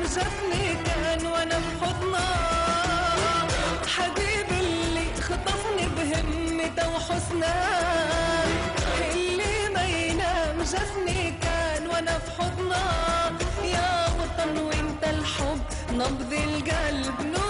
شافني كان وانا في حضناه، حبيبي اللي خطفني بهمته وحسناه، اللي ما ينام شافني كان وانا في حضناه، يا وطن وانت الحب نبض القلب نور